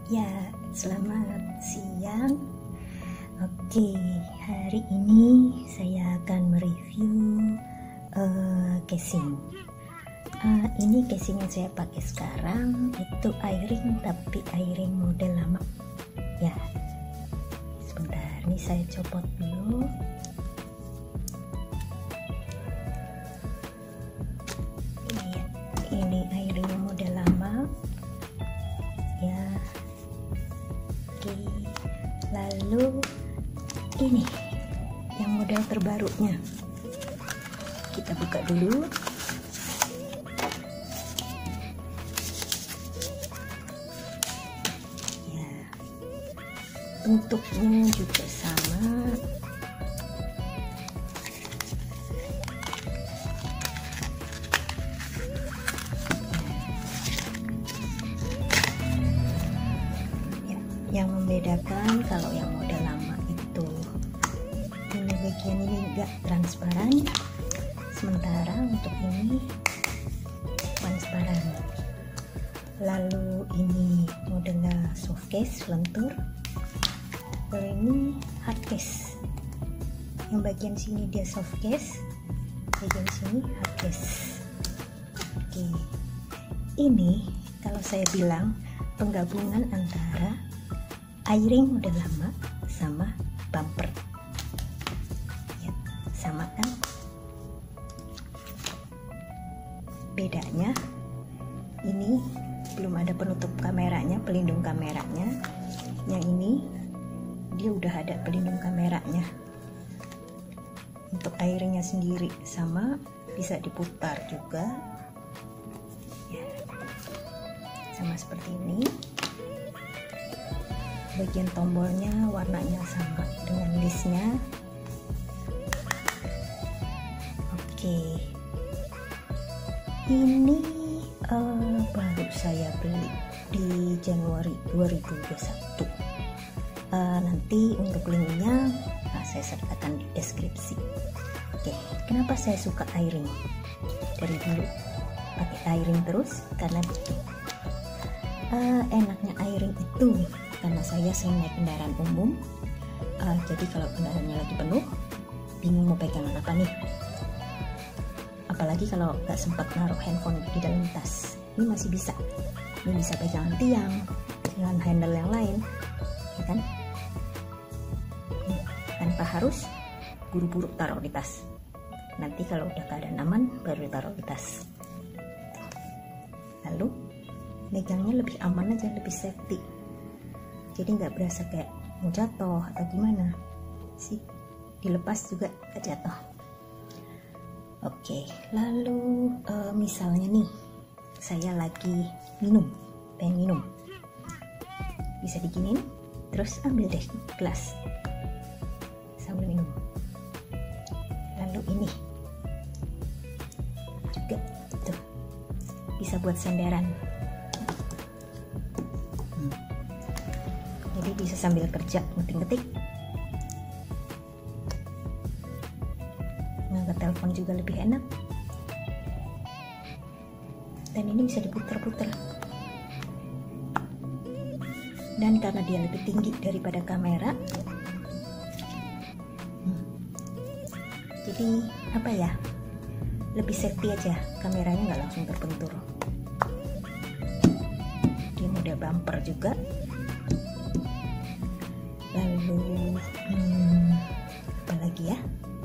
Ya, selamat siang. Oke, hari ini saya akan mereview casing. Ini casing yang saya pakai sekarang itu airing, tapi airing model lama. Ya, sebentar, ini saya copot dulu. Ini airing model lama. Ya. Oke, lalu ini yang model terbarunya, kita buka dulu. Ya, bentuknya juga sama. Yang membedakan kalau yang model lama itu ini bagian ini enggak transparan, sementara untuk ini transparan. Lalu ini modelnya soft case lentur, kalau ini hard case. Yang bagian sini dia soft case, bagian sini hard case. Oke, ini kalau saya bilang penggabungan antara airing model lama sama bumper. Ya, sama kan? Bedanya ini belum ada penutup kameranya, pelindung kameranya. Yang ini dia udah ada pelindung kameranya. Untuk airingnya sendiri sama, bisa diputar juga. Ya, sama seperti ini. Bagian tombolnya warnanya sama dengan listnya. Oke, ini baru saya beli di Januari 2021. Nanti untuk linknya saya sertakan di deskripsi. Oke, kenapa saya suka airing? Dari dulu pakai airing terus karena enaknya airing itu karena saya sering naik kendaraan umum, jadi kalau kendaraannya lagi penuh, bingung mau pegangan apa nih. Apalagi kalau nggak sempat naruh handphone di dalam tas, ini masih bisa. Ini bisa pegangan tiang dengan handle yang lain, ya kan? Tanpa harus buru-buru taruh di tas. Nanti kalau udah keadaan aman, baru ditaruh di tas. Lalu megangnya lebih aman aja, lebih safety. Jadi nggak berasa kayak mau jatuh atau gimana sih, dilepas juga nggak jatuh. Oke, lalu misalnya nih saya lagi pengen minum, bisa diginin, terus ambil deh gelas sambil minum. Lalu ini juga tuh bisa buat sandaran. Jadi bisa sambil kerja ngetik-ngetik, ngangkat telepon juga lebih enak. Dan ini bisa diputer-puter. Dan karena dia lebih tinggi daripada kamera, jadi apa ya, lebih safety aja, kameranya nggak langsung terbentur. Dia model bumper juga. Lalu apa lagi ya?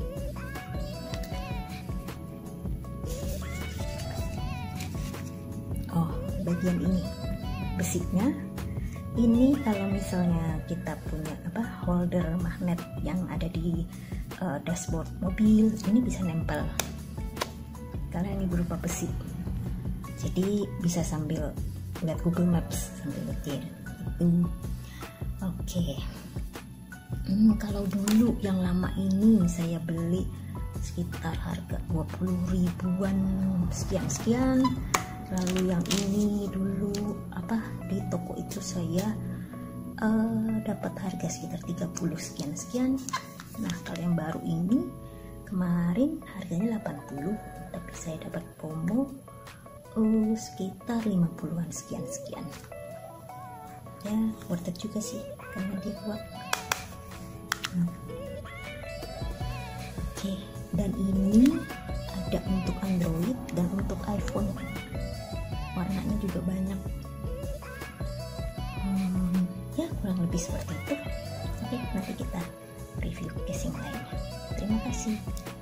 Oh, bagian ini besinya. Ini kalau misalnya kita punya holder magnet yang ada di dashboard mobil, ini bisa nempel karena ini berupa besi. Jadi bisa sambil lihat Google Maps sambil nyetir. Oke. Kalau dulu yang lama ini saya beli sekitar harga 20 ribuan sekian. Lalu yang ini dulu di toko itu saya dapat harga sekitar 30 sekian. Nah, kalau yang baru ini kemarin harganya 80, tapi saya dapat promo sekitar 50-an sekian. ya worth it juga sih karena dia kuat. Oke, dan ini ada untuk Android dan untuk iPhone, warnanya juga banyak. Ya kurang lebih seperti itu. Oke, nanti kita review casing lainnya. Terima kasih.